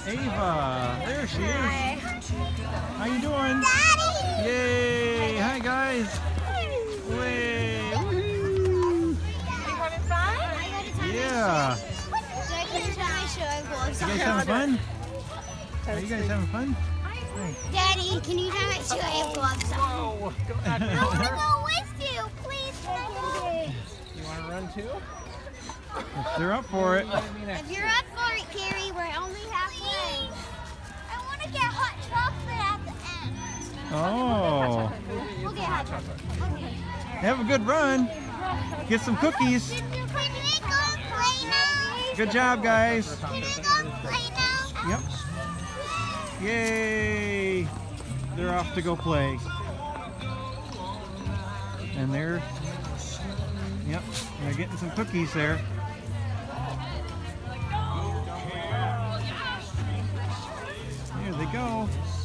Ava. There she is. Hi. How you doing? Daddy! Yay! Hi guys. Way. You having fun? Yeah. Can you tell my shoe I'm You guys having fun? Are you guys having fun? Daddy, can you tell my shoe I'm gloves on? Whoa! Don't knock me I want to over. go with you, please. You want to run too? If they're up for it. If you're up for it, Carrie, we're only halfway. I want to get hot chocolate at the end. Oh. We'll get hot chocolate. Okay. Have a good run. Get some cookies. Can we go play now? Good job, guys. Can we go play now? Yep. Yay! They're off to go play. And they're getting some cookies there. Here they go.